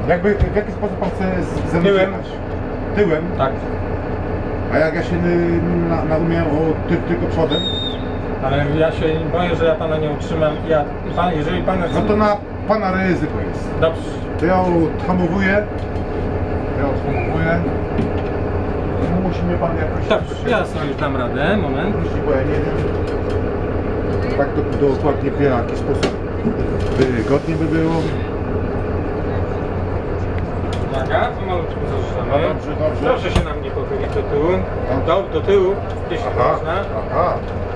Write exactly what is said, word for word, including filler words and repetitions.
Jakby, w jaki sposób pan chce ze mną Tyłem. jechać? Tyłem? Tak. A jak ja się na, naumiałem o ty, tylko przodem? Ale ja się boję, że ja pana nie utrzymam. Ja, pan, jeżeli pan... No to na pana ryzyko jest. Dobrze. To ja odhamowuję. Ja odhamowuję. No musi mnie pan jakoś... Dobrze, ja sobie dam radę. Moment. Musi, bo ja nie wiem. Tak to dokładnie wie, w jaki sposób wygodnie by było. Uwaga, pomalutku zaczynamy. Dobrze, dobrze. Proszę się na mnie pochylić do tyłu. Do, do tyłu, jeśli Aha, można. aha.